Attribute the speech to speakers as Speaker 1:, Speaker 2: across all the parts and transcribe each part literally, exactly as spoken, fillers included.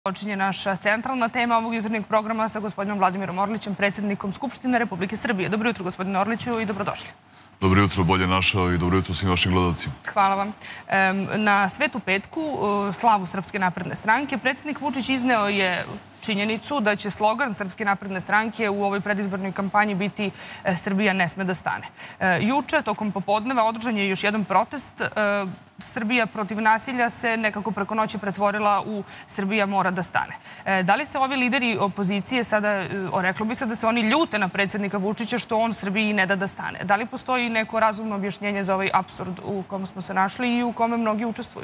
Speaker 1: Počinje naša centralna tema ovog jutarnjeg programa sa gospodinom Vladimirom Orlićem, predsjednikom Skupštine Republike Srbije. Dobro jutro, gospodine Orliću, i dobrodošli.
Speaker 2: Dobro jutro, bolje našao i dobro jutro svim vašim gledalcima.
Speaker 1: Hvala vam. Na Svetu petku, slavu Srpske napredne stranke, predsjednik Vučić izneo je činjenicu da će slogan Srpske napredne stranke u ovoj predizbornoj kampanji biti Srbija ne sme da stane. Juče, tokom popodneva, održan je još jedan protest. Srbija protiv nasilja se nekako preko noći pretvorila u Srbija mora da stane. Da li se ovi lideri opozicije sada, reklo bi se da se oni ljute na predsjednika Vučića što on Srbiji ne da da stane? Da li postoji neko razumno objašnjenje za ovaj apsurd u kom smo se našli i u kome mnogi učestvuju?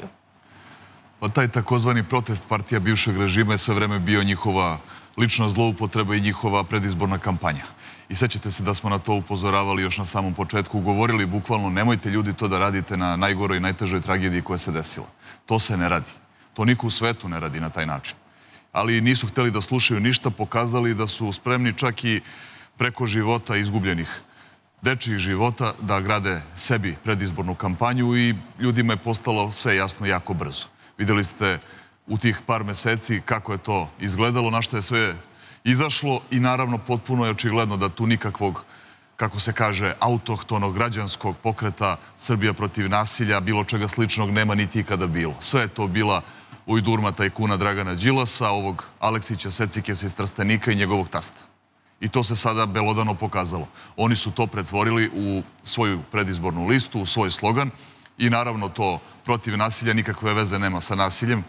Speaker 2: Pa taj takozvani protest partija bivšeg režima je sve vreme bio njihova lična zloupotreba i njihova predizborna kampanja. I sećate se da smo na to upozoravali još na samom početku, govorili bukvalno nemojte ljudi to da radite na najgoroj i najtežoj tragediji koja se desila. To se ne radi. To niko u svetu ne radi na taj način. Ali nisu hteli da slušaju ništa, pokazali da su spremni čak i preko života izgubljenih dečijih života da grade sebi predizbornu kampanju i ljudima je postalo sve jasno jako brzo. Vidjeli ste u tih par meseci kako je to izgledalo, na što je sve izašlo i naravno potpuno je očigledno da tu nikakvog, kako se kaže, autohtonog građanskog pokreta Srbija protiv nasilja, bilo čega sličnog nema niti ikada bilo. Sve je to bila ujdurma tajkuna Dragana Đilasa, ovog Aleksića Secikesa iz Trstenika i njegovog tasta. I to se sada belodano pokazalo. Oni su to pretvorili u svoju predizbornu listu, u svoj slogan i naravno to protiv nasilja nikakve veze nema sa nasiljem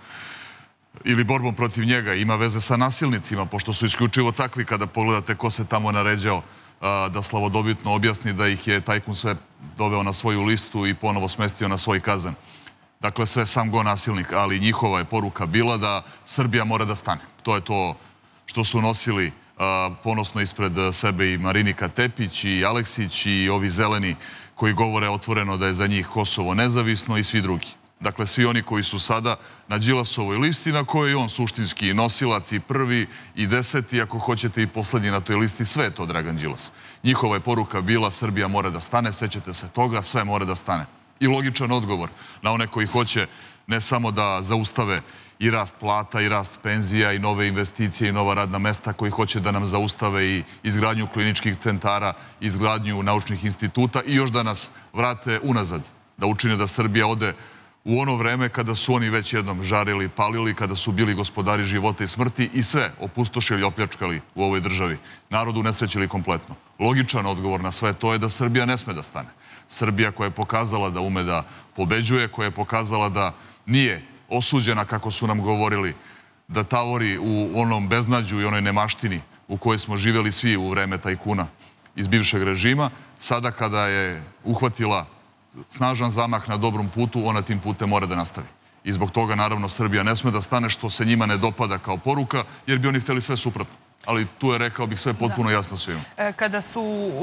Speaker 2: ili borbom protiv njega, ima veze sa nasilnicima, pošto su isključivo takvi kada pogledate ko se tamo naređao da slavodobitno objasni da ih je tajkun sve doveo na svoju listu i ponovo smestio na svoj kazan. Dakle, sve sam go nasilnik, ali njihova je poruka bila da Srbija mora da stane. To je to što su nosili ponosno ispred sebe i Marinika Tepić i Aleksić i ovi zeleni koji govore otvoreno da je za njih Kosovo nezavisno i svi drugi. Dakle, svi oni koji su sada na Đilasovoj listi, na kojoj je on suštinski nosilac i prvi i deseti, ako hoćete i poslednji na toj listi, sve je to Dragan Đilas. Njihova je poruka bila Srbija mora da stane, sećate se toga, sve mora da stane. I logičan odgovor na one koji hoće ne samo da zaustave i rast plata i rast penzija i nove investicije i nova radna mesta, koji hoće da nam zaustave i izgradnju kliničkih centara, izgradnju naučnih instituta i još da nas vrate unazad, da učine da Srbija ode u ono vreme kada su oni već jednom žarili, palili, kada su bili gospodari života i smrti i sve opustošili i opljačkali u ovoj državi. Narodu nesrećili kompletno. Logičan odgovor na sve to je da Srbija ne sme da stane. Srbija koja je pokazala da ume da pobeđuje, koja je pokazala da nije osuđena, kako su nam govorili, da tavori u onom beznađu i onoj nemaštini u kojoj smo živjeli svi u vreme tajkuna iz bivšeg režima, sada kada je uhvatila snažan zamah na dobrom putu, ona tim putem mora da nastavi. I zbog toga, naravno, Srbija ne sme da stane, što se njima ne dopada kao poruka, jer bi oni htjeli sve suprotno. Ali tu je, rekao bih, sve potpuno jasno svima.
Speaker 1: Kada su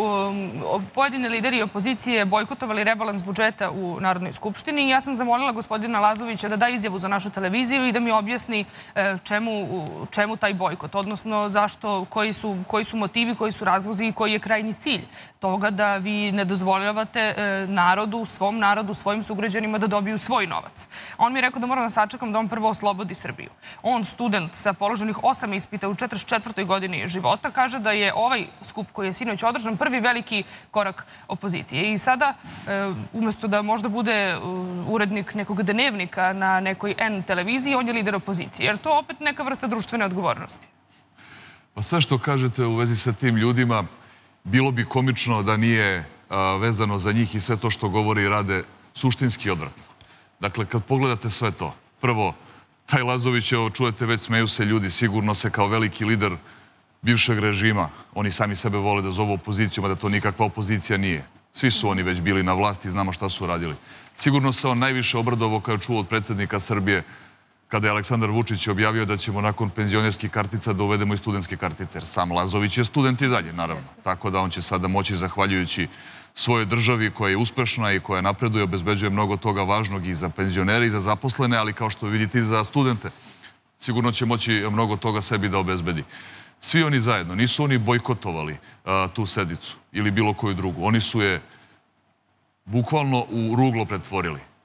Speaker 1: pojedini lideri opozicije bojkotovali rebalans budžeta u Narodnoj skupštini, ja sam zamolila gospodina Lazovića da da izjavu za našu televiziju i da mi objasni čemu taj bojkot, odnosno zašto, koji su motivi, koji su razlozi i koji je krajnji cilj toga da vi ne dozvoljavate narodu, svom narodu, svojim sugrađanima da dobiju svoj novac. On mi je rekao da moram da sačekam da on prvo oslobodi Srbiju. On, student sa položenih osam ispita u četrdeset četvrtoj godini života, kaže da je ovaj skup koji je sinoć održan prvi veliki korak opozicije. I sada, umjesto da možda bude urednik nekog dnevnika na nekoj N televiziji, on je lider opozicije. Jer to opet neka vrsta društvene odgovornosti.
Speaker 2: Pa sve što kažete u vezi sa tim ljudima, bilo bi komično da nije vezano za njih i sve to što govore i rade suštinski odvratno. Dakle, kad pogledate sve to, prvo, taj Lazović, evo čujete, već smeju se ljudi, sigurno se kao veliki lider bivšeg režima, oni sami sebe vole da zovu opozicijom, a da to nikakva opozicija nije. Svi su oni već bili na vlasti, znamo šta su radili. Sigurno se on najviše obradovao kada je čuo od predsjednika Srbije kada je Aleksandar Vučić objavio da ćemo nakon penzionerskih kartica da uvedemo i studentske kartice, jer sam Lazović je student i dalje, naravno. Tako da on će sada moći, zahvaljujući svojoj državi koja je uspešna i koja napreduje, obezbeđuje mnogo toga važnog i za penzionere i za zaposlene, ali kao što vidite i za studente. Sigurno će moći mnogo toga sebi da obezbedi. Svi oni zajedno, nisu oni bojkotovali tu sedicu ili bilo koju drugu. Oni su je bukvalno u ruglo pretvorili.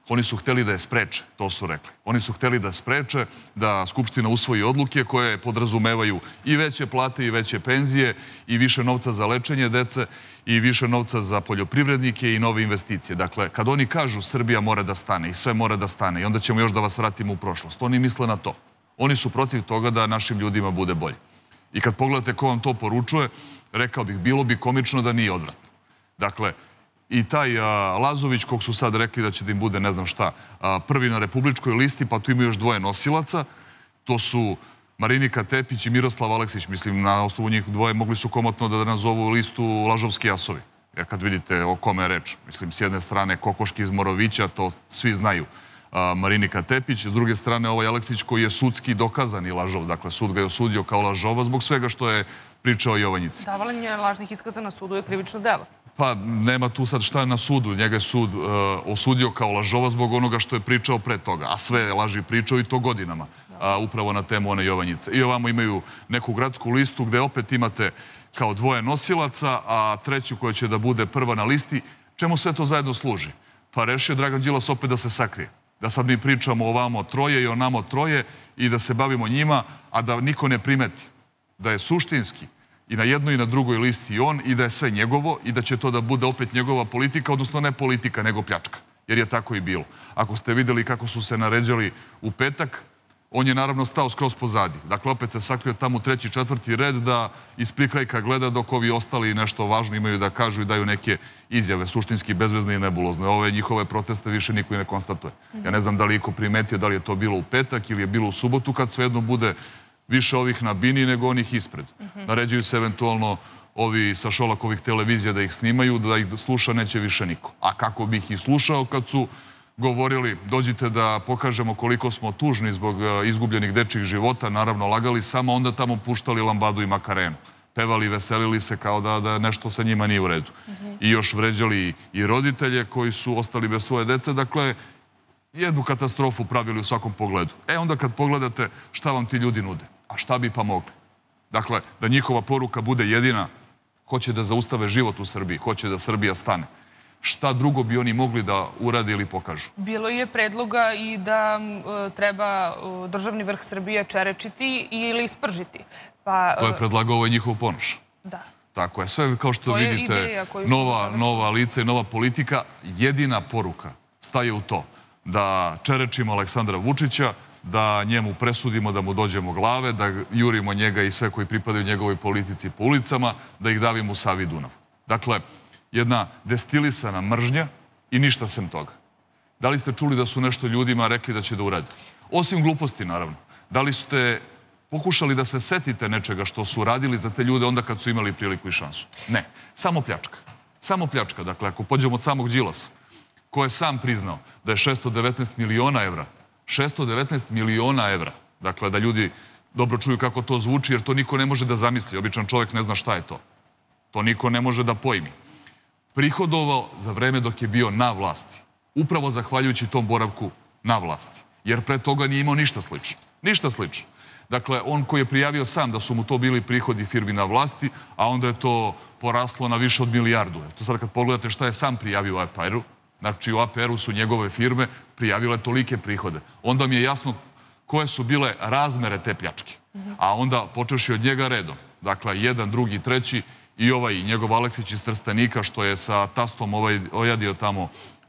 Speaker 2: Oni su hteli da je spreče, to su rekli. Oni su hteli da spreče da Skupština usvoji odluke koje podrazumevaju i veće plate i veće penzije i više novca za lečenje dece i više novca za poljoprivrednike i nove investicije. Dakle, kad oni kažu Srbija mora da stane i sve mora da stane i onda ćemo još da vas vratimo u prošlost, oni misle na to. Oni su protiv toga da našim ljudima bude bolje. I kad pogledate ko vam to poručuje, rekao bih, bilo bi komično da nije odvratno. Dakle, i taj Lazović, kog su sad rekli da će da im bude ne znam šta, prvi na republičkoj listi, pa tu ima još dvoje nosilaca, to su Marinika Tepić i Miroslav Aleksić. Mislim, na osnovu njih dvoje mogli su komotno da nazovu listu Lažovski jasovi. Jer kad vidite o kome je reč, mislim, s jedne strane kokoški iz Morovića, to svi znaju, Marinika Tepić, s druge strane ovaj Aleksić koji je sudski dokazani lažov, dakle sud ga je osudio kao lažova zbog svega što je pričao Jovanjici.
Speaker 1: Davanje lažnih iskaza na sudu je krivično delo.
Speaker 2: Pa nema tu sad šta na sudu. Njega je sud osudio kao lažova zbog onoga što je pričao pre toga. A sve je laži pričao i to godinama. Upravo na temu one Jovanjice. I ovamo imaju neku gradsku listu gde opet imate kao dvoje nosilaca, a treću koja će da bude prva na listi. Čemu sve to zajedno služi? Pa rešio Dragan Đilas opet da se sakrije. Da sad mi pričamo ovamo troje i onamo troje i da se bavimo njima, a da niko ne primeti. Da je suštinski i na jednoj i na drugoj listi on i da je sve njegovo i da će to da bude opet njegova politika, odnosno ne politika, nego pljačka. Jer je tako i bilo. Ako ste videli kako su se naređali u petak, on je naravno stao skroz pozadi. Dakle, opet se sakrio tamo u treći, četvrti red da iz prikrajka gleda dok ovi ostali nešto važno imaju da kažu i daju neke izjave, suštinski bezvezne i nebulozne. Ove njihove proteste više niko i ne konstatuje. Ja ne znam da li iko primetio da li je to bilo u petak ili je bilo u subotu, kad svejedno bude više ovih na bini nego onih ispred. Naređuju se eventualno ovi sa Šolakovih televizija da ih snimaju, da ih sluša neće više niko. A kako bih ih slušao kad su govorili dođite da pokažemo koliko smo tužni zbog izgubljenih dečjih života, naravno lagali, samo onda tamo puštali lambadu i makarenu. Pevali i veselili se kao da, da nešto sa njima nije u redu. I još vređali i roditelje koji su ostali bez svoje dece. Dakle, jednu katastrofu pravili u svakom pogledu. E onda kad pogledate šta vam ti ljudi nude, a šta bi pa mogli? Dakle, da njihova poruka bude jedina, hoće da zaustave život u Srbiji, hoće da Srbija stane. Šta drugo bi oni mogli da urade ili pokažu?
Speaker 1: Bilo je predloga i da treba državni vrh Srbije čerečiti ili ispržiti. Pa,
Speaker 2: to je predlagao ovaj njihov Ponoš.
Speaker 1: Da.
Speaker 2: Tako je. Sve kao što vidite, nova, nova lica i nova politika, jedina poruka staje u to da čerečimo Aleksandra Vučića, da njemu presudimo, da mu dođemo glave, da jurimo njega i sve koji pripadaju njegovoj politici po ulicama, da ih davimo u Savi i Dunavu. Dakle, jedna destilisana mržnja i ništa sem toga. Da li ste čuli da su nešto ljudima rekli da će da urade? Osim gluposti, naravno. Da li ste pokušali da se setite nečega što su radili za te ljude onda kad su imali priliku i šansu? Ne. Samo pljačka. Samo pljačka. Dakle, ako pođemo od samog Đilasa, ko je sam priznao da je šesto devetnaest miliona evra, šesto devetnaest miliona evra, dakle, da ljudi dobro čuju kako to zvuči, jer to niko ne može da zamisli. Običan čovjek ne zna šta je to. To niko ne može da pojmi. Prihodovao za vreme dok je bio na vlasti. Upravo zahvaljujući tom boravku na vlasti. Jer pre toga nije imao ništa slično. Ništa slično. Dakle, on koji je prijavio sam da su mu to bili prihodi firmi na vlasti, a onda je to poraslo na više od milijardu. To sad kad pogledate šta je sam prijavio u A P R-u, znači u A P R-u su njegove firme prijavile tolike prihode. Onda mi je jasno koje su bile razmere te pljačke. A onda počeši od njega redom. Dakle, jedan, drugi, treći i ovaj njegov Aleksić iz Trstenika što je sa tastom ovaj ojadio tamo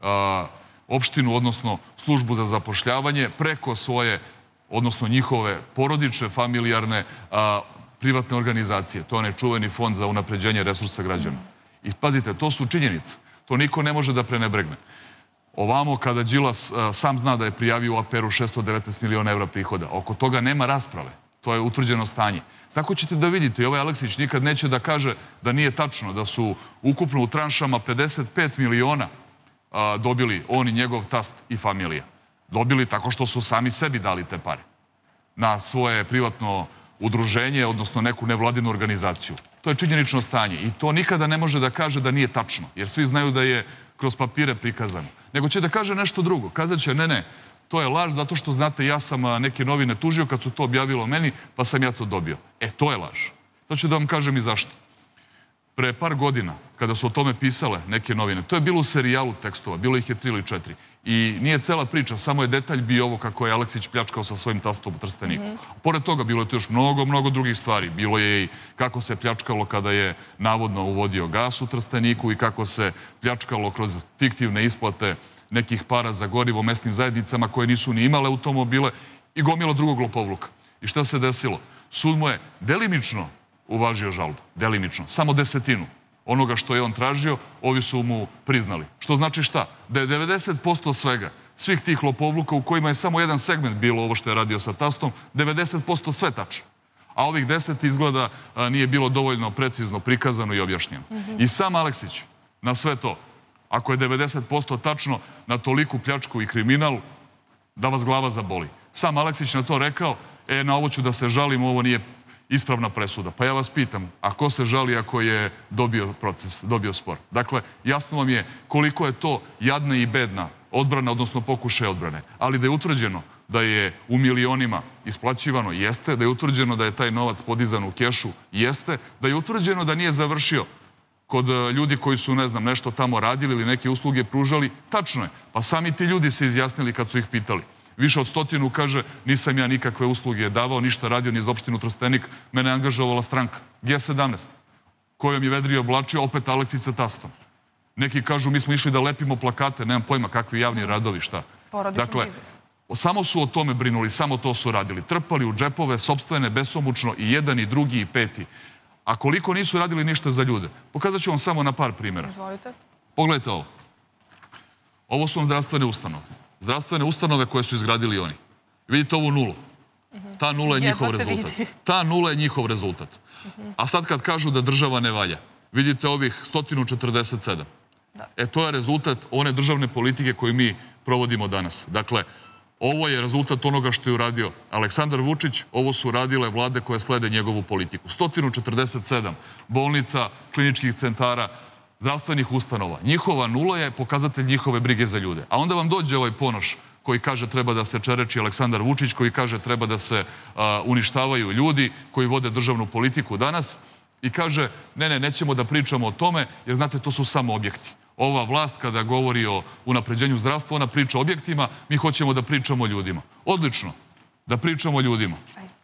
Speaker 2: opštinu, odnosno službu za zapošljavanje, preko svoje, odnosno njihove porodične, familijarne, privatne organizacije. To je onaj čuveni fond za unapređenje resursa građana. I pazite, to su činjenice. To niko ne može da prenebregne. Ovamo, kada Đilas sam zna da je prijavio u A P R-u šesto devetnaest miliona evra prihoda, oko toga nema rasprave. To je utvrđeno stanje. Tako ćete da vidite, i ovaj Aleksić nikad neće da kaže da nije tačno, da su ukupno u tranšama pedeset pet miliona dobili on i njegov tast i familija. Dobili tako što su sami sebi dali te pare na svoje privatno udruženje, odnosno neku nevladinu organizaciju. To je činjenično stanje i to nikada ne može da kaže da nije tačno, jer svi znaju da je kroz papire prikazano. Nego će da kaže nešto drugo. Kazat će, ne, ne, to je laž zato što, znate, ja sam neke novine tužio kad su to objavilo meni, pa sam ja to dobio. E, to je laž. To ću da vam kažem i zašto. Pre par godina, kada su o tome pisale neke novine, to je bilo u serijalu tekstova, bilo ih je tri ili četiri. I nije cela priča, samo je detalj bio ovo kako je Aleksić pljačkao sa svojim tastom u Trsteniku. Pored toga, bilo je to još mnogo, mnogo drugih stvari. Bilo je i kako se pljačkalo kada je navodno uvodio gas u Trsteniku i kako se pljačkalo kroz fiktivne isplate nekih para za gorivo mesnim zajednicama koje nisu ni imale automobile i gomilo drugog lopovluka. I šta se desilo? Sud mu je delimično uvažio žalbu. Delimično. Samo desetinu onoga što je on tražio, ovi su mu priznali. Što znači šta? Da je devedeset posto svega, svih tih lopovluka u kojima je samo jedan segment bilo ovo što je radio sa tastom, devedeset posto sve tačno. A ovih deset izgleda nije bilo dovoljno precizno prikazano i objašnjeno. I sam Aleksić na sve to, ako je devedeset posto tačno, na toliku pljačku i kriminal, da vas glava zaboli. Sam Aleksić na to rekao, e, na ovo ću da se žalim, ovo nije ispravna presuda. Pa ja vas pitam, a ko se žali ako je dobio proces, dobio spor? Dakle, jasno vam je koliko je to jadna i bedna odbrana, odnosno pokušaj odbrane. Ali da je utvrđeno da je u milionima isplaćivano, jeste. Da je utvrđeno da je taj novac podizan u kešu, jeste. Da je utvrđeno da nije završio kod ljudi koji su, ne znam, nešto tamo radili ili neke usluge pružali, tačno je. Pa sami ti ljudi se izjasnili kad su ih pitali. Više od stotinu kaže, nisam ja nikakve usluge davao, ništa radio ni za opštinu Trstenik, mene je angažovala stranka G sedamnaest, kojom je vedrio oblačio, opet Aleksić sa tastom. Neki kažu, mi smo išli da lepimo plakate, nemam pojma kakvi javni radovi, šta.
Speaker 1: Porodični biznis.
Speaker 2: Samo su o tome brinuli, samo to su radili. Trpali u džepove, sopstvene, besomučno, i jedan, i drugi, i peti. A koliko nisu radili ništa za ljude? Pokazat ću vam samo na par primjera.
Speaker 1: Izvolite.
Speaker 2: Pogledajte ovo. Ovo su vam zdravstvene ustanove. Zdravstvene ustanove koje su izgradili oni. Vidite ovu nulu. Ta nula je njihov rezultat. Ta nula je njihov rezultat. A sad kad kažu da država ne valja, vidite ovih sto četrdeset sedam. E, to je rezultat one državne politike koju mi provodimo danas. Dakle, ovo je rezultat onoga što je uradio Aleksandar Vučić, ovo su radile vlade koje slede njegovu politiku. sto četrdeset sedam bolnica, kliničkih centara, zdravstvenih ustanova. Njihova nula je pokazatelj njihove brige za ljude. A onda vam dođe ovaj Ponoš koji kaže treba da se čereči Aleksandar Vučić, koji kaže treba da se uništavaju ljudi koji vode državnu politiku danas i kaže ne, ne, nećemo da pričamo o tome jer znate, to su samo objekti. Ova vlast kada govori o unapređenju zdravstva, ona priča o objektima, mi hoćemo da pričamo o ljudima. Odlično, da pričamo o ljudima.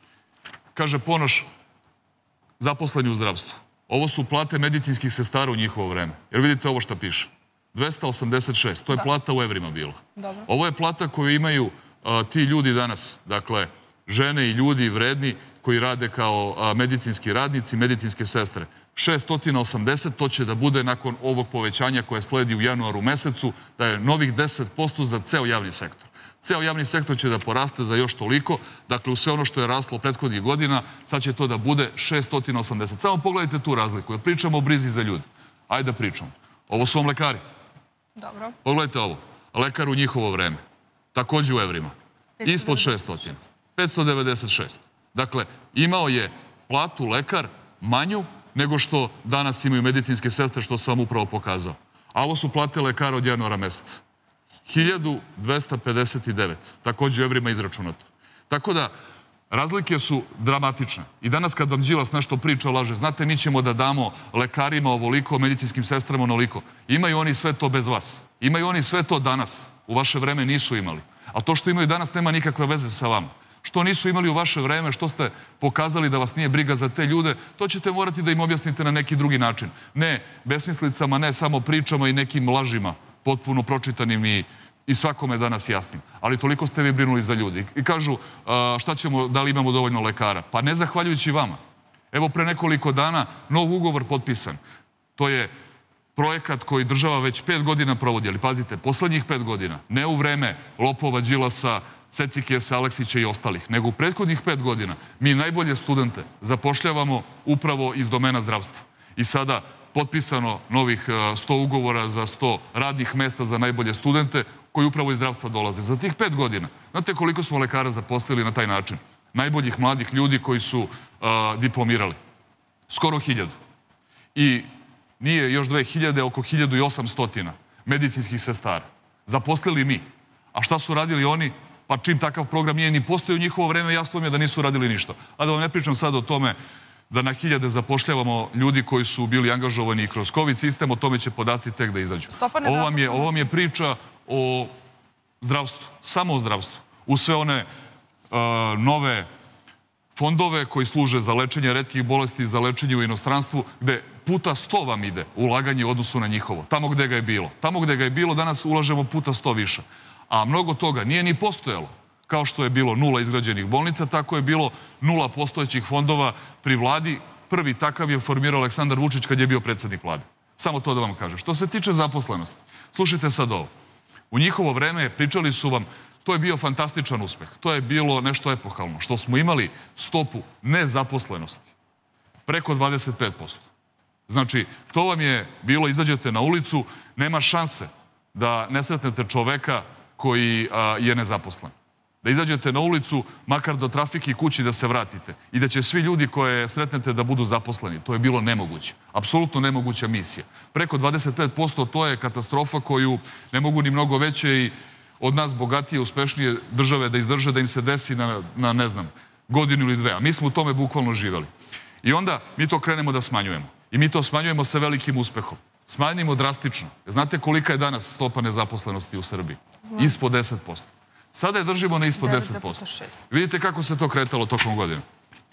Speaker 2: Kaže Ponoš, zaposleni u zdravstvu. Ovo su plate medicinskih sestara u njihovo vreme. Jer vidite ovo što piše. dvesta osamdeset šest. To je plata u evrima bila. Ovo je plata koju imaju ti ljudi danas. Dakle, žene i ljudi vredni koji rade kao medicinski radnici, medicinske sestre. šesto osamdeset, to će da bude nakon ovog povećanja koje sledi u januaru mesecu, da je novih deset posto za ceo javni sektor. Ceo javni sektor će da poraste za još toliko, dakle u sve ono što je raslo prethodnih godina, sad će to da bude šesto osamdeset. Samo pogledajte tu razliku, jer pričamo o brizi za ljudi. Ajde da pričamo. Ovo su vam lekari.
Speaker 1: Dobro.
Speaker 2: Pogledajte ovo. Lekar u njihovo vreme. Takođe u evrima. Ispod šesto. petsto devedeset šest. Dakle, imao je platu lekar manju nego što danas imaju medicinske sestre, što sam vam upravo pokazao. A ovo su plate lekara od januara meseca. hiljadu dvesta pedeset devet. Takođe u evrima izračunato. Tako da, razlike su dramatične. I danas kad vam Đilas nešto priča, laže, znate, mi ćemo da damo lekarima ovoliko, medicinskim sestrama onoliko. Imaju oni sve to bez vas. Imaju oni sve to danas. U vaše vreme nisu imali. A to što imaju danas nema nikakve veze sa vama. Što nisu imali u vaše vreme, što ste pokazali da vas nije briga za te ljude, to ćete morati da im objasnite na neki drugi način. Ne besmislicama, ne samo pričama i nekim lažima, potpuno pročitanim i, i svakome danas jasnim. Ali toliko ste vi brinuli za ljudi. I kažu, šta ćemo, da li imamo dovoljno lekara? Pa ne zahvaljujući vama. Evo pre nekoliko dana nov ugovor potpisan. To je projekat koji država već pet godina provodi. Ali pazite, poslednjih pet godina, ne u vreme lopova, Đilasa, Secikesa, Aleksića i ostalih, nego u prethodnih pet godina mi najbolje studente zapošljavamo upravo iz domena zdravstva. I sada potpisano novih sto ugovora za sto radnih mesta za najbolje studente koji upravo iz zdravstva dolaze. Za tih pet godina, znate koliko smo lekara zaposlili na taj način? Najboljih mladih ljudi koji su diplomirali. Skoro hiljadu. I nije još dve hiljade, oko hiljadu i osamsto medicinskih sestara. Zaposlili mi. A šta su radili oni? Pa čim takav program nije ni postoji u njihovo vreme, jasno mi je da nisu radili ništa. A da vam ne pričam sad o tome da na hiljade zapošljavamo ljudi koji su bili angažovani kroz COVID sistem, o tome će podaci tek da izađu. Ovo vam je, ovo vam je priča o zdravstvu, samo o zdravstvu. U sve one uh, nove fondove koji služe za lečenje retkih bolesti, za lečenje u inostranstvu, gde puta sto vam ide ulaganje u odnosu na njihovo. Tamo gde ga je bilo. Tamo gde ga je bilo, danas ulažemo puta sto više. A mnogo toga nije ni postojalo. Kao što je bilo nula izgrađenih bolnica, tako je bilo nula postojećih fondova pri vladi. Prvi takav je formirao Aleksandar Vučić kad je bio predsednik vlade. Samo to da vam kažem. Što se tiče zaposlenosti, slušajte sad ovo. U njihovo vreme pričali su vam, to je bio fantastičan uspeh. To je bilo nešto epohalno. Što smo imali stopu nezaposlenosti preko dvadeset pet posto. Znači, to vam je bilo, izađete na ulicu, nema šanse da ne sretnete čoveka koji a, je nezaposlen. Da izađete na ulicu, makar do trafike i kući da se vratite. I da će svi ljudi koje sretnete da budu zaposleni. To je bilo nemoguće. Apsolutno nemoguća misija. Preko dvadeset pet posto to je katastrofa koju ne mogu ni mnogo veće i od nas bogatije, uspešnije države da izdrže da im se desi na, na ne znam, godinu ili dve. A mi smo u tome bukvalno živeli. I onda mi to krenemo da smanjujemo. I mi to smanjujemo sa velikim uspehom. Smanjimo drastično. Znate kolika je danas stopa nezaposlenosti u Srbiji? Znam. Ispod deset posto. Sada je držimo na ispod deset posto. Vidite kako se to kretalo tokom godine.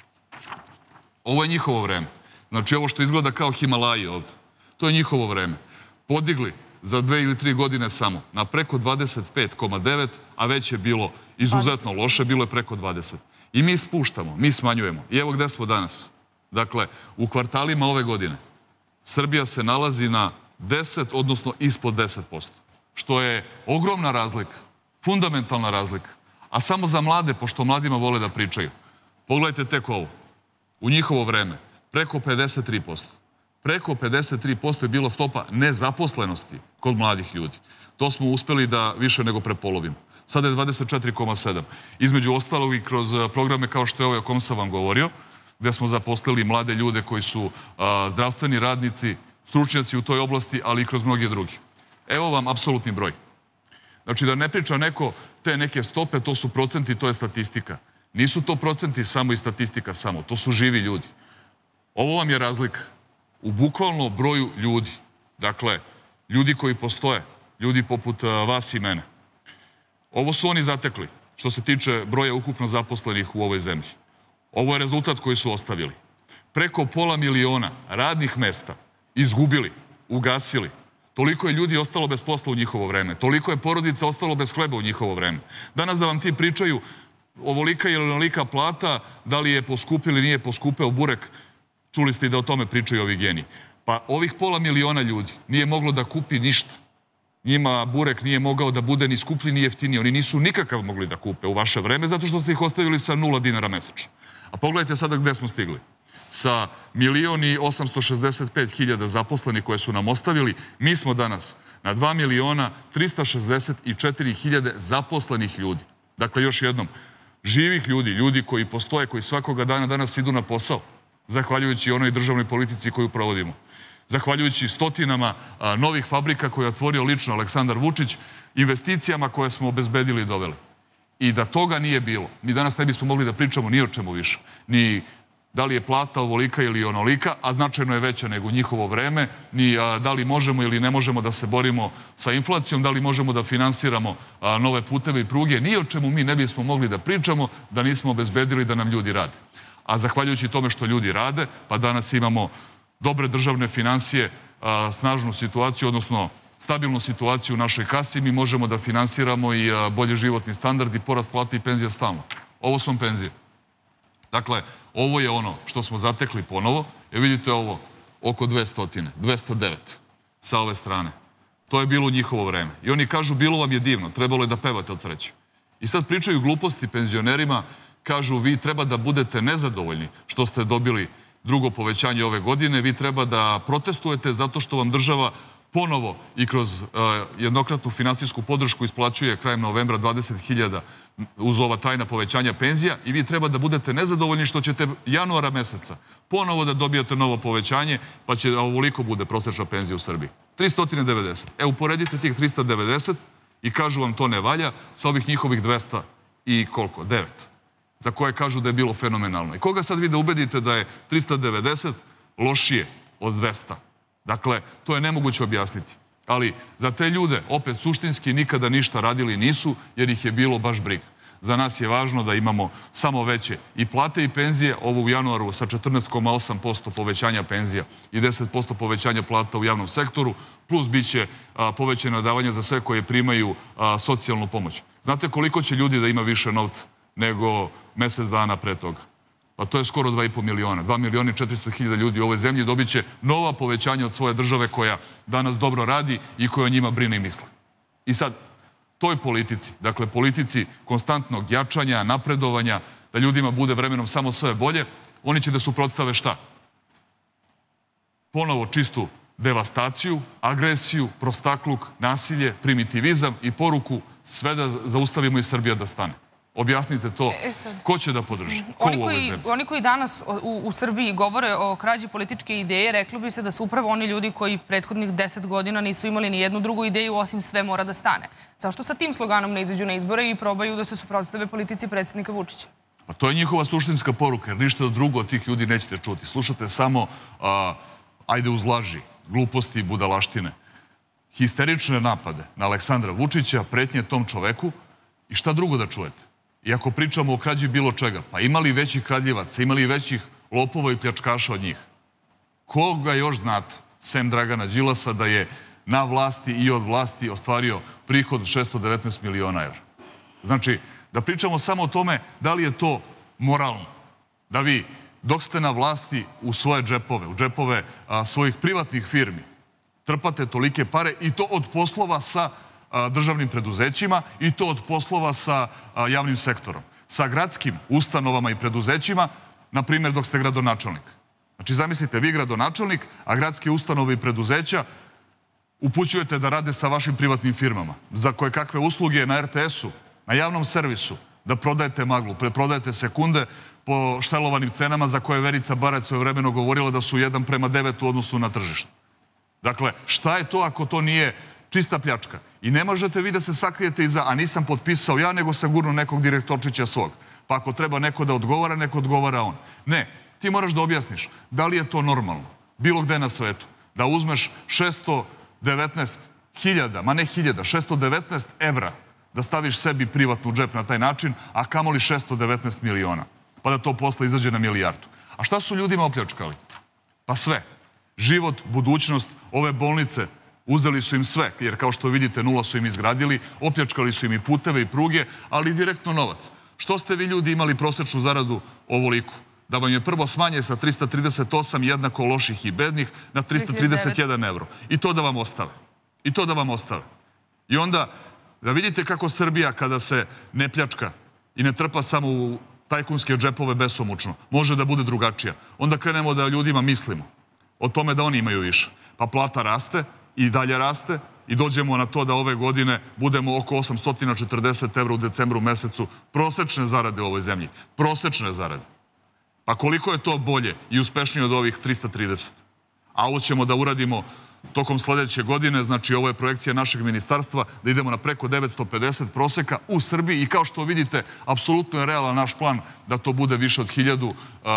Speaker 2: Ovo je njihovo vreme. Znači ovo što izgleda kao Himalaji ovde. To je njihovo vreme. Podigli za dve ili tri godine samo na preko dvadeset pet zarez devet, a već je bilo izuzetno loše, bilo je preko dvadeset. I mi spuštamo, mi smanjujemo. I evo gde smo danas. Dakle, u kvartalima ove godine Srbija se nalazi na deset, odnosno ispod deset posto. Što je ogromna razlika, fundamentalna razlika. A samo za mlade, pošto mladima vole da pričaju. Pogledajte tek ovo. U njihovo vreme preko pedeset tri posto. Preko pedeset tri posto je bila stopa nezaposlenosti kod mladih ljudi. To smo uspeli da više nego prepolovimo. Sada je dvadeset četiri zarez sedam. Između ostalog i kroz programe kao što je ovaj o kom sam vam govorio, gde smo zaposlili mlade ljude koji su a, zdravstveni radnici, stručnjaci u toj oblasti, ali i kroz mnoge drugi. Evo vam apsolutni broj. Znači da ne priča neko te neke stope, to su procenti, to je statistika. Nisu to procenti samo i statistika samo, to su živi ljudi. Ovo vam je razlika u bukvalno broju ljudi. Dakle, ljudi koji postoje, ljudi poput a, vas i mene. Ovo su oni zatekli, što se tiče broja ukupno zaposlenih u ovoj zemlji. Ovo je rezultat koji su ostavili. Preko pola miliona radnih mesta izgubili, ugasili. Toliko je ljudi ostalo bez posla u njihovo vreme. Toliko je porodica ostalo bez hleba u njihovo vreme. Danas da vam ti pričaju ovolika ili onolika plata, da li je poskupio ili nije poskupeo burek, čuli ste i da o tome pričaju ovi geniji. Pa ovih pola miliona ljudi nije moglo da kupi ništa. Njima burek nije mogao da bude ni skuplji ni jeftiniji. Oni nisu nikakav mogli da kupe u vaše vreme zato što ste ih ostavili sa nula dinara mesečno. A pogledajte sada gde smo stigli. Sa milion i osamsto šezdeset pet hiljada zaposlenih koje su nam ostavili, mi smo danas na dva miliona trista šezdeset četiri hiljade zaposlenih ljudi. Dakle, još jednom, živih ljudi, ljudi koji postoje, koji svakoga dana danas idu na posao, zahvaljujući onoj državnoj politici koju provodimo. Zahvaljujući stotinama a, novih fabrika koje je otvorio lično Aleksandar Vučić, investicijama koje smo obezbedili i doveli. I da toga nije bilo, mi danas ne bismo mogli da pričamo ni o čemu više. Ni da li je plata ovolika ili onolika, a značajno je veća nego u njihovo vreme, ni a, da li možemo ili ne možemo da se borimo sa inflacijom, da li možemo da finansiramo a, nove puteve i pruge, ni o čemu mi ne bismo mogli da pričamo da nismo obezbedili da nam ljudi rade. A zahvaljujući tome što ljudi rade, pa danas imamo dobre državne finansije, a, snažnu situaciju, odnosno stabilnu situaciju u našoj kasi, mi možemo da finansiramo i a, bolje životni standard i porast plata i penzija stalno. Ovo su penzije. Dakle, ovo je ono što smo zatekli ponovo. E vidite ovo, oko dvesta, dvesta devet sa ove strane. To je bilo u njihovo vreme. I oni kažu, bilo vam je divno, trebalo je da pevate od sreće. I sad pričaju gluposti penzionerima, kažu, vi treba da budete nezadovoljni što ste dobili drugo povećanje ove godine, vi treba da protestujete zato što vam država ponovo i kroz uh, jednokratnu finansijsku podršku isplaćuje krajem novembra dvadeset hiljada uz ova trajna povećanja penzija i vi treba da budete nezadovoljni što ćete januara meseca ponovo da dobijate novo povećanje, pa će ovoliko bude prosečna penzija u Srbiji. trista devedeset. E, uporedite tih trista devedeset i kažu vam to ne valja sa ovih njihovih dvesta i koliko? devet. za koje kažu da je bilo fenomenalno. I koga sad vi da ubedite da je trista devedeset lošije od dvesta? Dakle, to je nemoguće objasniti. Ali za te ljude, opet suštinski, nikada ništa radili nisu, jer ih je bilo baš briga. Za nas je važno da imamo samo veće i plate i penzije, ovo u januaru sa četrnaest zarez osam posto povećanja penzija i deset posto povećanja plata u javnom sektoru, plus bit će povećena davanja za sve koje primaju socijalnu pomoć. Znate koliko će ljudi da ima više novca nego mesec dana pre toga? Pa to je skoro dva i po miliona. dva miliona i četiristo hiljada ljudi u ovoj zemlji dobit će nova povećanja od svoje države koja danas dobro radi i koja o njima brine i misle. I sad, toj politici, dakle politici konstantnog jačanja, napredovanja, da ljudima bude vremenom samo sve bolje, oni će da suprotstave šta? Ponovo čistu devastaciju, agresiju, prostakluk, nasilje, primitivizam i poruku sve da zaustavimo i Srbija da stane. Objasnite to. Ko će da podrži? Ko u ovoj zemlji?
Speaker 1: Oni koji danas u Srbiji govore o krađi političke ideje, reklo bi se da su upravo oni ljudi koji prethodnih deset godina nisu imali ni jednu drugu ideju osim sve mora da stane. Zašto sa tim sloganom ne izađu na izbore i probaju da se suprotstave politici predsjednika Vučića?
Speaker 2: Pa to je njihova suštinska poruka, jer ništa drugo od tih ljudi nećete čuti. Slušate samo ajde uz laži, gluposti i budalaštine, histerične napade na Aleksandra Vučića, pretnje tom čoveku i šta drugo da čujete? I ako pričamo o krađi bilo čega, pa imali većih kradljivaca, imali većih lopova i pljačkaša od njih? Koga još znate, sem Dragana Đilasa, da je na vlasti i od vlasti ostvario prihod od šesto devetnaest miliona evra? Znači, da pričamo samo o tome da li je to moralno, da vi dok ste na vlasti u svoje džepove, u džepove svojih privatnih firmi, trpate tolike pare i to od poslova sa državnim preduzećima i to od poslova sa javnim sektorom. Sa gradskim ustanovama i preduzećima, na primjer dok ste gradonačelnik. Znači, zamislite, vi gradonačelnik, a gradske ustanove i preduzeća upućujete da rade sa vašim privatnim firmama. Za koje kakve usluge na er te esu, na javnom servisu, da prodajete maglu, preprodajete sekunde po štelovanim cenama za koje Verica Barać svoje vremeno govorila da su jedan prema devet u odnosu na tržište. Dakle, šta je to ako to nije čista pljačka? I ne možete vi da se sakrijete iza, a nisam potpisao ja, nego sam gurnuo nekog direktorčića svog. Pa ako treba neko da odgovara, neko odgovara on. Ne, ti moraš da objasniš da li je to normalno, bilo gde na svetu, da uzmeš šesto devetnaest hiljada, ma ne hiljada, šesto devetnaest evra, da staviš sebi privatnu džep na taj način, a kamoli šesto devetnaest miliona, pa da to posle izađe na milijardu. A šta su ljudima opljačkali? Pa sve. Život, budućnost, ove bolnice, uzeli su im sve, jer kao što vidite nula su im izgradili, opljačkali su im i puteve i pruge, ali i direktno novac. Što ste vi ljudi imali prosečnu zaradu ovoliku? Da vam je prvo smanje sa trista trideset osam jednako loših i bednih na trista trideset jedan evro. I to da vam ostave. I to da vam ostave. I onda da vidite kako Srbija kada se ne pljačka i ne trpa samo u tajkunske džepove besomučno, može da bude drugačija. Onda krenemo da ljudima mislimo o tome da oni imaju više. Pa plata raste i dalje raste i dođemo na to da ove godine budemo oko osamsto četrdeset evra u decembru mesecu prosečne zarade u ovoj zemlji. Prosečne zarade. Pa koliko je to bolje i uspešnije od ovih trista trideset? A ovo ćemo da uradimo tokom sledeće godine, znači ovo je projekcija našeg ministarstva, da idemo na preko devetsto pedeset proseka u Srbiji i kao što vidite, apsolutno je realan naš plan da to bude više od hiljadu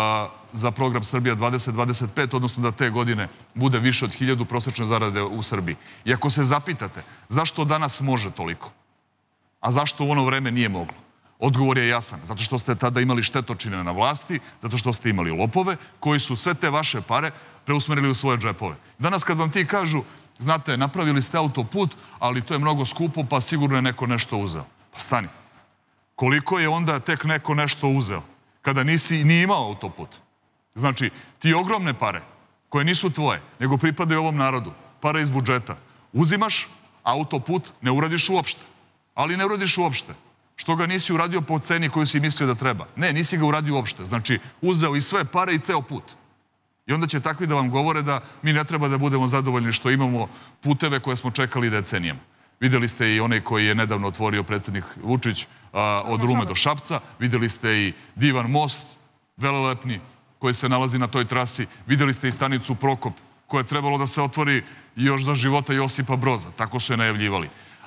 Speaker 2: za program Srbija dvadeset dvadeset pet, odnosno da te godine bude više od hiljadu prosečne zarade u Srbiji. I ako se zapitate zašto danas može toliko, a zašto u ono vreme nije moglo, odgovor je jasan. Zato što ste tada imali štetočine na vlasti, zato što ste imali lopove koji su sve te vaše pare preusmerili u svoje džepove. Danas kad vam ti kažu, znate, napravili ste autoput, ali to je mnogo skupo, pa sigurno je neko nešto uzeo. Pa stani. Koliko je onda tek neko nešto uzeo kada nisi ni imao autoput? Znači, ti ogromne pare koje nisu tvoje, nego pripadaju ovom narodu, pare iz budžeta, uzimaš, autoput ne uradiš uopšte. Ali ne uradiš uopšte. Što ga nisi uradio po ceni koju si mislio da treba? Ne, nisi ga uradio uopšte. Znači, uzeo i sve pare i ceo put. I onda će takvi da vam govore da mi ne treba da budemo zadovoljni što imamo puteve koje smo čekali decenijama. Videli ste i onaj koji je nedavno otvorio predsjednik Vučić od Rume do Šapca. Videli ste i divan most, velelepni, koji se nalazi na toj trasi. Videli ste i stanicu Prokop, koja je trebalo da se otvori još za života Josipa Broza. Tako su je najavljivali.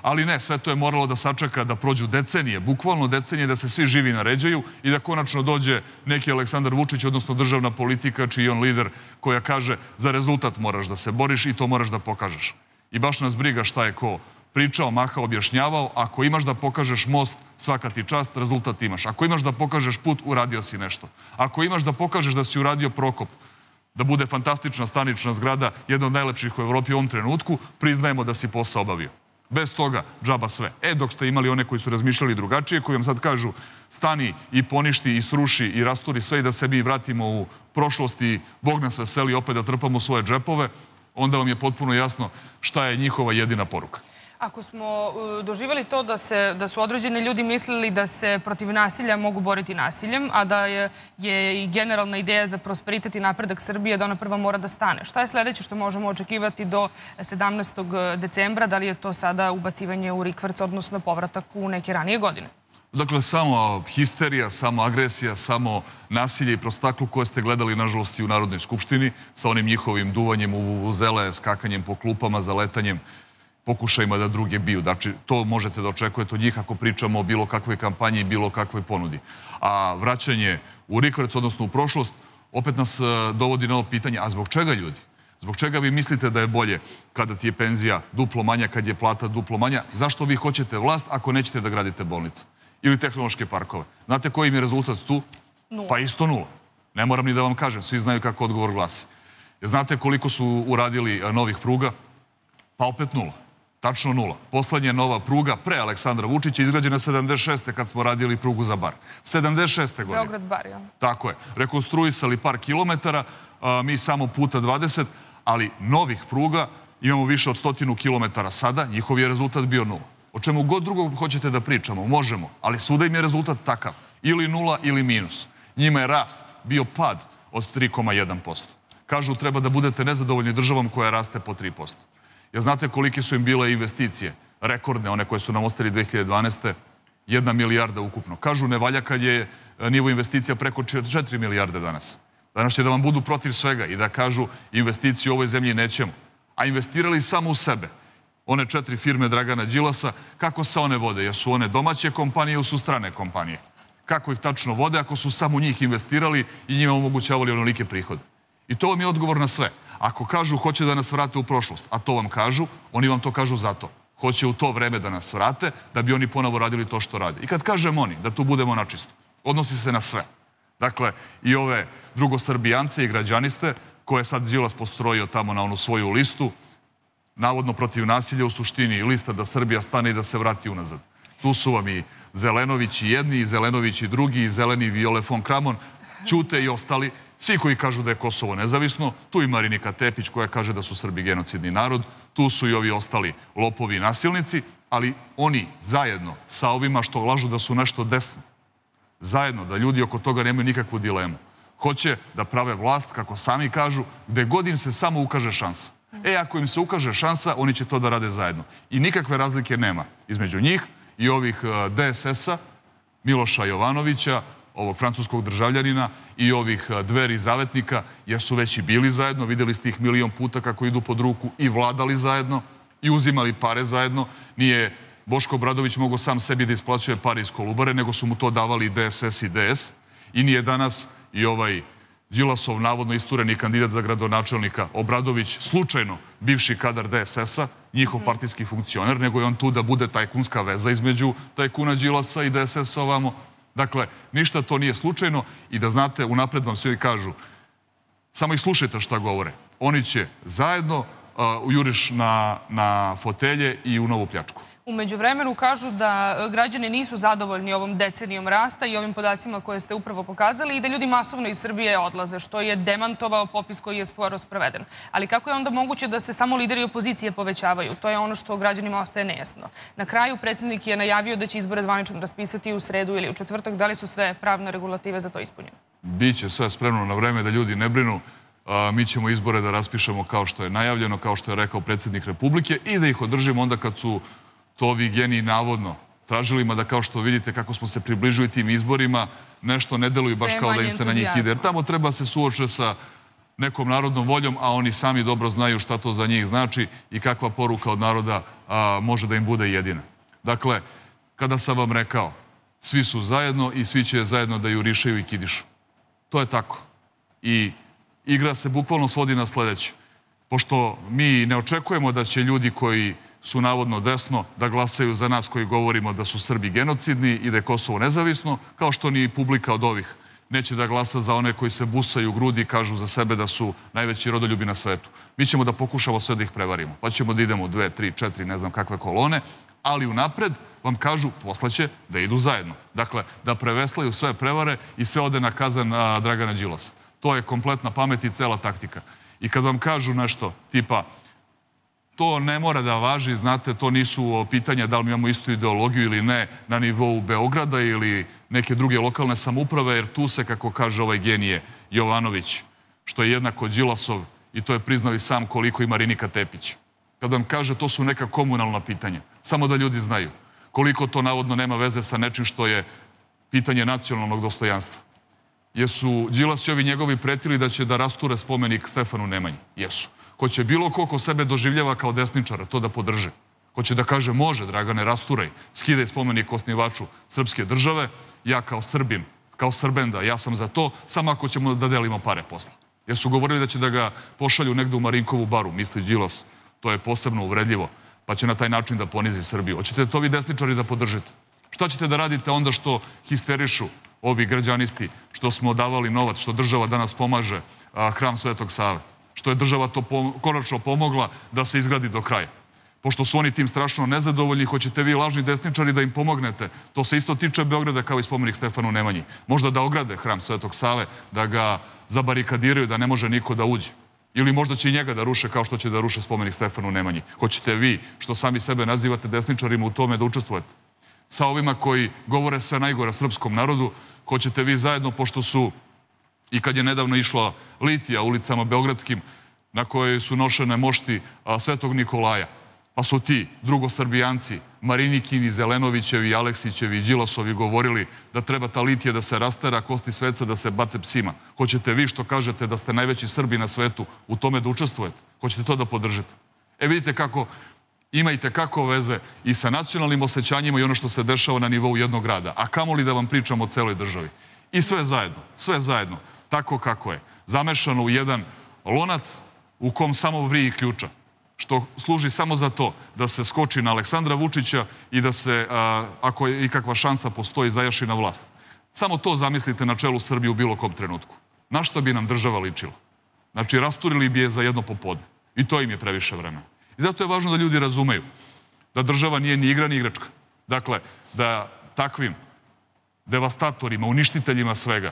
Speaker 2: Ali ne, sve to je moralo da sačeka da prođu decenije, bukvalno decenije, da se svi živi naređaju i da konačno dođe neki Aleksandar Vučić, odnosno državna politika, čiji je on lider, koja kaže za rezultat moraš da se boriš i to moraš da pokažeš. I baš nas briga šta je ko pričao, mahao, objašnjavao. Ako imaš da pokažeš most, svaka ti čast, rezultat imaš. Ako imaš da pokažeš put, uradio si nešto. Ako imaš da pokažeš da si uradio Prokop, da bude fantastična stanična zgrada, jedna od najlepših u Evropi u ovom trenutku, priznajemo da si posao obavio. Bez toga, džaba sve. E, dok ste imali one koji su razmišljali drugačije, koji vam sad kažu stani i poništi i sruši i rasturi sve i da se mi vratimo u prošlost i Bog nas veseli opet da trpamo svoje džepove, onda vam je potpuno jasno šta je njihova jedina poruka.
Speaker 1: Ako smo doživjeli to da, se, da su određeni ljudi mislili da se protiv nasilja mogu boriti nasiljem, a da je, je i generalna ideja za prosperitet i napredak Srbije da ona prva mora da stane. Šta je sledeće što možemo očekivati do sedamnaestog decembra? Da li je to sada ubacivanje u rikverc, odnosno povratak u neke ranije godine?
Speaker 2: Dakle, samo histerija, samo agresija, samo nasilje i prostaklu koje ste gledali, nažalost, i u Narodnoj skupštini, sa onim njihovim duvanjem u vuvuzele, skakanjem po klupama, zaletanjem, pokušajima da druge biju. Znači, to možete da očekujete od njih ako pričamo o bilo kakvoj kampanji i bilo kakvoj ponudi. A vraćanje u rikverc, odnosno u prošlost, opet nas dovodi na ovo pitanje, a zbog čega ljudi? Zbog čega vi mislite da je bolje kada ti je penzija duplo manja, kad je plata duplo manja? Zašto vi hoćete vlast ako nećete da gradite bolnice? Ili tehnološke parkove? Znate koji im je rezultat tu?
Speaker 1: Nula.
Speaker 2: Pa isto nula. Ne moram ni da vam kažem, svi znaju kako odgovor glasi. Znate koliko su uradili novih pruga? Pa opet nula. Tačno nula. Poslednja nova pruga pre Aleksandra Vučića izgrađena sedamdeset šeste kad smo radili prugu za Bar. sedamdeset šeste godine.
Speaker 1: Beograd Bar, ja.
Speaker 2: Tako je. Rekonstruisali par kilometara, mi samo puta dvadeset, ali novih pruga imamo više od stotinu kilometara sada, njihov je rezultat bio nula. O čemu god drugog hoćete da pričamo, možemo, ali svuda im je rezultat takav. Ili nula ili minus. Njima je rast bio pad od tri zarez jedan posto. Kažu treba da budete nezadovoljni državom koja raste po tri posto. Jer znate kolike su im bile investicije? Rekordne, one koje su nam ostali dve hiljade dvanaeste. Jedna milijarda ukupno. Kažu ne valja kad je nivo investicija preko četiri milijarde danas. Danas će da vam budu protiv svega i da kažu investiciju u ovoj zemlji nećemo. A investirali samo u sebe. One četiri firme Dragana Đilasa, kako se one vode? Jesu one domaće kompanije ili su strane kompanije? Kako ih tačno vode ako su samo njih investirali i njima omogućavali onolike prihode? I to vam je odgovor na sve. Ako kažu hoće da nas vrate u prošlost, a to vam kažu, oni vam to kažu zato. Hoće u to vreme da nas vrate, da bi oni ponovo radili to što rade. I kad kažem oni, da tu budemo načisto, odnosi se na sve. Dakle, i ove drugosrbijance i građaniste, koje je sad Đilas postrojio tamo na onu svoju listu, navodno protiv nasilja, u suštini lista da Srbija stane i da se vrati unazad. Tu su vam i Zelenovići jedni, i Zelenovići drugi, i Zeleni Viole von Kramon, Ćute i ostali, svi koji kažu da je Kosovo nezavisno, tu i Marinika Tepić koja kaže da su Srbi genocidni narod, tu su i ovi ostali lopovi i nasilnici, ali oni zajedno sa ovima što lažu da su nešto desno, zajedno da ljudi oko toga nemaju nikakvu dilemu, hoće da prave vlast, kako sami kažu, gde god im se samo ukaže šansa. E, ako im se ukaže šansa, oni će to da rade zajedno. I nikakve razlike nema između njih i ovih de es es-a, Miloša Jovanovića, ovog francuskog državljanina i ovih Dveri zavetnika, jer su već i bili zajedno, videli ste ih milion puta kako idu pod ruku i vladali zajedno i uzimali pare zajedno. Nije Boško Obradović mogao sam sebi da isplaćuje pare iz Kolubare, nego su mu to davali i de es es i de es. I nije danas i ovaj Đilasov navodno istureni kandidat za gradonačelnika Obradović, slučajno bivši kadar de es es-a, njihov partijski funkcioner, nego je on tu da bude tajkunska veza između tajkuna Đilasa i de es es-a ovamo. Dakle, ništa to nije slučajno i da znate, unapred vam svi kažu, samo ih slušajte šta govore. Oni će zajedno u juriš na, na fotelje i u novu pljačku.
Speaker 1: U međuvremenu kažu da građani nisu zadovoljni ovom decenijom rasta i ovim podacima koje ste upravo pokazali i da ljudi masovno iz Srbije odlaze, što je demantovao popis koji je sporo sproveden. Ali kako je onda moguće da se samo lideri opozicije povećavaju? To je ono što građanima ostaje nejasno. Na kraju predsjednik je najavio da će izbore zvanično raspisati u sredu ili u četvrtak. Da li su sve pravne regulative za to ispunjene?
Speaker 2: Biće sve spremno na vreme da ljudi ne brinu. Mi ćemo izbore da raspišemo kao što je najavljeno, kao što je rekao predsjednik Republike i da ih održimo onda kad su to ovi geniji navodno tražili, mada kao što vidite kako smo se približili tim izborima, nešto ne deluju baš kao da im se na njih ide. Jer tamo treba se suoče sa nekom narodnom voljom, a oni sami dobro znaju šta to za njih znači i kakva poruka od naroda može da im bude jedina. Dakle, kada sam vam rekao, svi su zajedno i svi će zajedno da jurišaju i kidišu. To je tako. I igra se bukvalno svodi na sledeće. Pošto mi ne očekujemo da će ljudi koji su navodno desno da glasaju za nas koji govorimo da su Srbi genocidni i da je Kosovo nezavisno, kao što ni publika od ovih neće da glasa za one koji se busaju u grudi i kažu za sebe da su najveći rodoljubi na svetu. Mi ćemo da pokušamo sve da ih prevarimo. Pa ćemo da idemo u dve, tri, četiri, ne znam kakve kolone, ali unapred vam kažu poslaće da idu zajedno. Dakle, da preveslaju sve prevare i sve ode na kazan Dragana Đilasa. To je kompletna pamet i cela taktika. I kad vam kažu nešto tipa to ne mora da važi, znate, to nisu pitanja da li mi imamo istu ideologiju ili ne na nivou Beograda ili neke druge lokalne samouprave, jer tu se, kako kaže ovaj genije Jovanović, što je jednako Đilasov, i to je priznao i sam koliko i Marinika Tepić. Kad vam kaže to su neka komunalna pitanja, samo da ljudi znaju koliko to navodno nema veze sa nečim što je pitanje nacionalnog dostojanstva. Jesu Đilas i ovi njegovi pretili da će da rasture spomenik Stefanu Nemanji? Jesu. Ko će bilo ko ko sebe doživljava kao desničara to da podrže? Ko će da kaže može, Dragane, rasturaj, skidaj spomenik osnivaču srpske države, ja kao Srbin, kao Srbenda, ja sam za to, samo ako ćemo da delimo pare posle. Jer su govorili da će da ga pošalju negde u Marinkovu baru, misli Đilas, to je posebno uvredljivo, pa će na taj način da ponizi Srbiju. Hoćete to vi desničari da podržite? Šta ćete da radite onda što histerišu ovi građanisti, što smo davali novac, što država danas pomaže hram Svetog Save, što je država to konačno pomogla da se izgradi do kraja? Pošto su oni tim strašno nezadovoljni, hoćete vi lažni desničari da im pomognete. To se isto tiče Beograda kao i spomenik Stefanu Nemanji. Možda da ograde hram Svetog Save, da ga zabarikadiraju, da ne može niko da uđe. Ili možda će i njega da ruše kao što će da ruše spomenik Stefanu Nemanji. Hoćete vi, što sami sebe nazivate desničarima, u tome da učestvujete? Sa ovima koji govore sve najgore srpskom narodu, hoćete vi zajedno, pošto su, i kad je nedavno išla litija ulicama beogradskim, na kojoj su nošene mošti Svetog Nikolaja, pa su ti drugosrbijanci, Marinikini, Zelenovićevi, Aleksićevi i Đilasovi govorili da treba ta litija da se rastera, kosti sveca da se bace psima. Hoćete vi, što kažete da ste najveći Srbi na svetu, u tome da učestvujete? Hoćete to da podržite? E vidite kako imajte kako veze i sa nacionalnim osjećanjima i ono što se dešava na nivou jednog grada. A kamoli da vam pričamo o celoj državi. I sve zajedno, sve zajedno, tako kako je, zamešano u jedan lonac u kom samo vriji ključa, što služi samo za to da se skoči na Aleksandra Vučića i da se, ako je ikakva šansa postoji, zajaši na vlast. Samo to zamislite na čelu Srbije u bilo kom trenutku. Na što bi nam država ličila? Znači, rasturili bi je za jedno popodne. I to im je previše vremena. I zato je važno da ljudi razumeju da država nije ni igra ni igračka. Dakle, da takvim devastatorima, uništiteljima svega,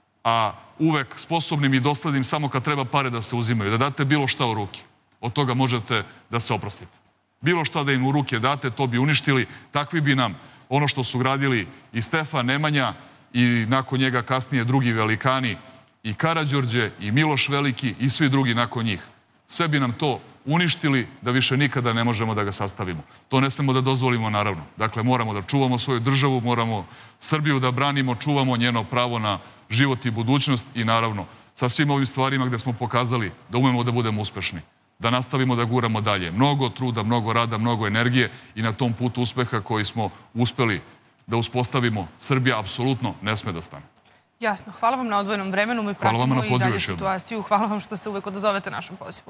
Speaker 2: a uvek sposobnim i doslednim samo kad treba pare da se uzimaju, da date bilo šta u ruke, od toga možete da se oprostite. Bilo šta da im u ruke date, to bi uništili, takvi bi nam ono što su gradili i Stefan Nemanja i nakon njega kasnije drugi velikani, i Karađorđe, i Miloš Veliki, i svi drugi nakon njih. Sve bi nam to uništili da više nikada ne možemo da ga sastavimo. To ne smemo da dozvolimo, naravno. Dakle, moramo da čuvamo svoju državu, moramo Srbiju da branimo, čuvamo njeno pravo na život i budućnost i naravno sa svim ovim stvarima gde smo pokazali da umemo da budemo uspešni, da nastavimo da guramo dalje. Mnogo truda, mnogo rada, mnogo energije i na tom putu uspeha koji smo uspeli da uspostavimo, Srbija apsolutno ne sme da stane.
Speaker 1: Jasno. Hvala vam na odvojenom vremenu. Mi pratimo i dalje situaciju. Hvala vam što se uvek odazovete našem pozivu.